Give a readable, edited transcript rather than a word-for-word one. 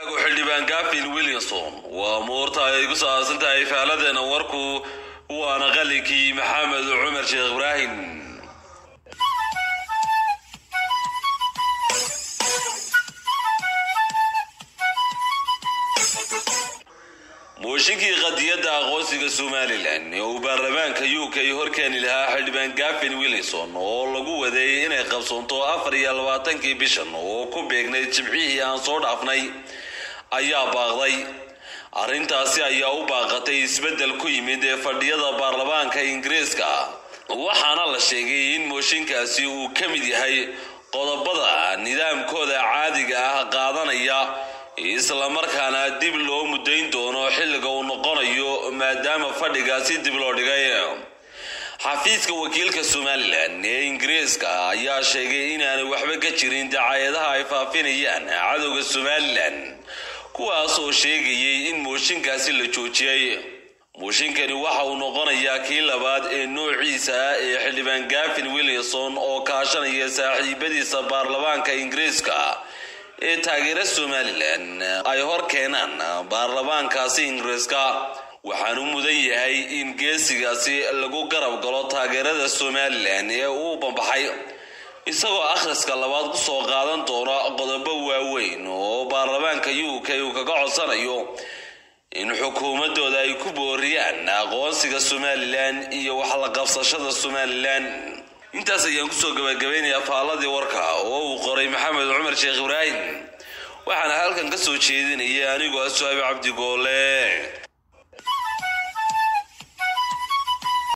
xildhibaan Gavin Williamson waa moorta ay ku saabsantahay faaladana warku waana qalikii Maxamed Cumar Sheekh Ibrahim موشكي قضية aqoonsiga Somaliland oo baarlamaanka UK horkeeni lahaa xildhibaan Gavin Williamson oo lagu waday inay qabsoonto 24 bishan oo ku beegnay jimcihii aan soo dhaafnay ayaa baaqday arintaasi ayaa u baaqatay isbedel ku yimid fadhiyada baarlamaanka Ingiriiska waxaana la sheegay in mooshinkaasi uu ka mid yahay qodobada nidaamkooda caadiga ah qaadanaya isla markaana dib loo mudayn doono xilliga uu noqonayo maadaama fadhigaasi dib loo dhigay xafiiska wakiilka Somaliland ee Ingiriiska ayaa sheegay in aan waxba ka jirin dacaayadaha ay faafinayaan cadawga Somaliland kuwaas oo sheegayay in mooshinkaasi la joojiyay mooshinkani waxa uu noqonayaa kii labaad ee noociisa ee xildhibaan Gavin Williamson oo kaashanaya saaxiibadiisa baarlamaanka Ingiriiska ee taageera Somaliland ay hor keenaan baarlamaankaasi Ingiriiska waxaan u mudan yahay in geesigaasi lagu garab galo taageerada Somaliland ee uu bambaxay isagoo akhriska labaad ku soo qaadan doona qodobo waaweyn oo baarlamaanka UK uu kaga codsanayo in xukuumadooda ay ku booriyaan aqoonsiga Somaliland iyo wax la qabsashada Somaliland intaas ayaan ku soo gabagabeynaa faaladii warka oo uu qoray Maxamed Cumar Sheekh Ibrahim waxaan halkan ka soo jeedinayay anigoo Su'aab Cabdi Goole